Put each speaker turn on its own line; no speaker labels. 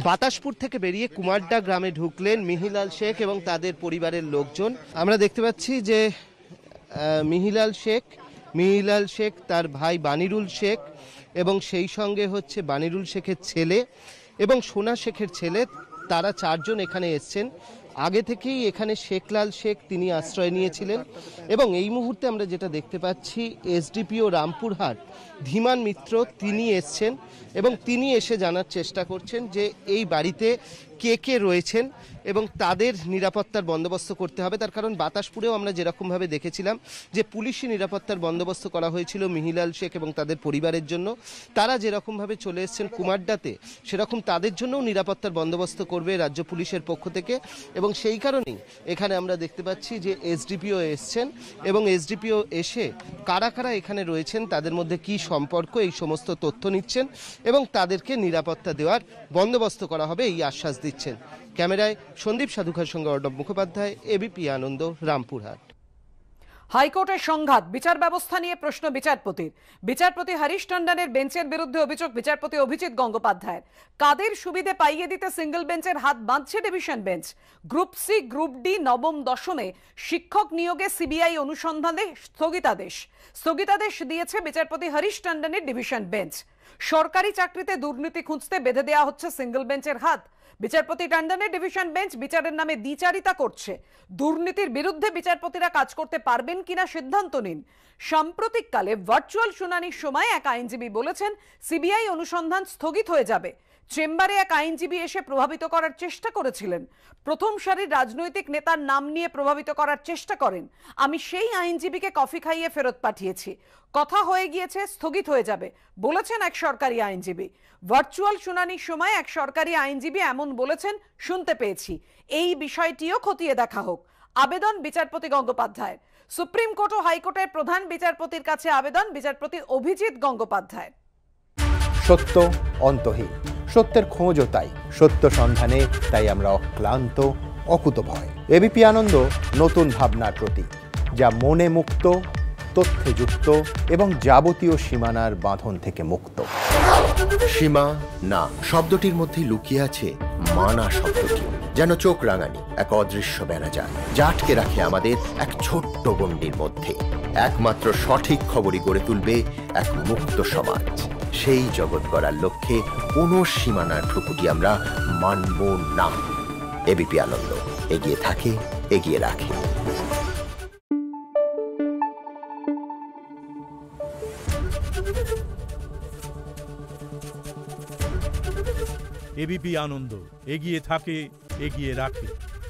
বাতাসপুর থেকে বেরিয়ে কুমারডা গ্রামে ঢুকলেন মিহিলাল শেখ এবং তাদের পরিবারের লোকজন। আমরা দেখতে পাচ্ছি যে মিহিলাল শেখ তার ভাই বানিরুল শেখ এবং সেই সঙ্গে হচ্ছে বানিরুল শেখের ছেলে এবং সোনা শেখের ছেলে, তারা চারজন এখানে এসছেন। আগে থেকেই এখানে শেখলাল শেখ তিনি আশ্রয় নিয়েছিলেন এবং এই মুহূর্তে আমরা যেটা দেখতে পাচ্ছি এসডিপিও রামপুরহাট ধীমান মিত্র তিনি এসছেন এবং তিনি এসে জানার চেষ্টা করছেন যে এই বাড়িতে কে কে রয়েছেন এবং তাদের নিরাপত্তার বন্দোবস্ত করতে হবে। তার কারণ বাতাসপুরেও আমরা যেরকমভাবে দেখেছিলাম যে পুলিশি নিরাপত্তার বন্দোবস্ত করা হয়েছিল মিহিলাল শেখ এবং তাদের পরিবারের জন্য, তারা যেরকমভাবে চলে এসছেন কুমারডাতে সেরকম তাদের জন্যও নিরাপত্তার বন্দোবস্ত করবে রাজ্য পুলিশের পক্ষ থেকে। এবং সেই কারণেই এখানে আমরা দেখতে পাচ্ছি যে এসডিপিও এসছেন এবং এসডিপিও এসে কারা কারা এখানে রয়েছেন, তাদের মধ্যে কি সম্পর্ক, এই সমস্ত তথ্য নিচ্ছেন এবং তাদেরকে নিরাপত্তা দেওয়ার বন্দোবস্ত করা হবে এই আশ্বাস দিচ্ছেন। ক্যামেরায় সন্দীপ সাধুখার সঙ্গে অর্ণব মুখোপাধ্যায়, এবিপি আনন্দ, রামপুরহাট।
হাইকোর্টের সংঘাত, বিচার ব্যবস্থা নিয়ে প্রশ্ন বিচারপতির। বিচারপতি হরিশ টন্ডনের বেঞ্চের বিরুদ্ধে অভিযোগ বিচারপতি অভিজিৎ গঙ্গোপাধ্যায়ের। কাদের সুবিধে পাইয়ে দিতে সিঙ্গল বেঞ্চের হাত বাঁধছে division bench. Group C group D নবম দশমে শিক্ষক নিয়োগে সিবিআই অনুসন্ধানে স্থগিতাদেশ দিয়েছে বিচারপতি হরিশ টন্ডনের ডিভিশন বেঞ্চ। সরকারি চাকরিতে দুর্নীতি খুঁজতে বেঁধে দেওয়া হচ্ছে সিঙ্গল বেঞ্চের হাত। বিচারপতি টন্ডনের ডিভিশন বেঞ্চ বিচারের নামে দ্বিচারিতা করছে। দুর্নীতির বিরুদ্ধে বিচারপতিরা কাজ করতে পারবেন কিনা সিদ্ধান্ত নিন। সাম্প্রতিককালে ভার্চুয়াল শুনানির সময় এক আইনজীবী বলেছেন সিবিআই অনুসন্ধান স্থগিত হয়ে যাবে। চেম্বারে এক আইনজীবী এসে প্রভাবিত করার চেষ্টা করেছিলেন, প্রথম সারির রাজনৈতিক নেতার নাম নিয়ে প্রভাবিত করার চেষ্টা করেন। আমি সেই আইনজীবীকে কফি খাইয়ে ফেরত পাঠিয়েছি। কথা হয়ে গিয়েছে, স্থগিত হয়ে যাবে বলেছেন এক সরকারি আইনজীবী। ভার্চুয়াল শুনানির সময় এক সরকারি আইনজীবী এমন বলেছেন শুনতে পেয়েছি। এই বিষয়টিও খতিয়ে দেখা হোক আবেদন বিচারপতি গঙ্গোপাধ্যায়ের। সুপ্রিম কোর্ট ও হাইকোর্টের প্রধান বিচারপতির কাছে আবেদন বিচারপতি অভিজিৎ গঙ্গোপাধ্যায়।
সত্য অন্তহীন, সত্যের খোঁজও তাই, সত্য সন্ধানে তাই আমরা অক্লান্ত, অকুতভয়। এবিপি আনন্দ নতুন ভাবনার প্রতীক, যা মনে মুক্ত, তথ্যে যুক্ত এবং যাবতীয় সীমানার বাঁধন থেকে মুক্ত।
সীমা না শব্দটির মধ্যে লুকিয়ে আছে মানা শব্দটি, যেন চোখ রাঙানি এক অদৃশ্য বেড়াজাল, যা আটকে রাখে আমাদের এক ছোট্ট গণ্ডির মধ্যে। একমাত্র সঠিক খবরই গড়ে তুলবে এক মুক্ত সমাজ। সেই জগৎ গড়ার লক্ষ্যে কোনো সীমানার ঠুকুটি আমরা মানব না। এবিপি আনন্দ এগিয়ে থাকে, এগিয়ে রাখে।
এবিপি আনন্দ এগিয়ে থাকে, এগিয়ে রাখে।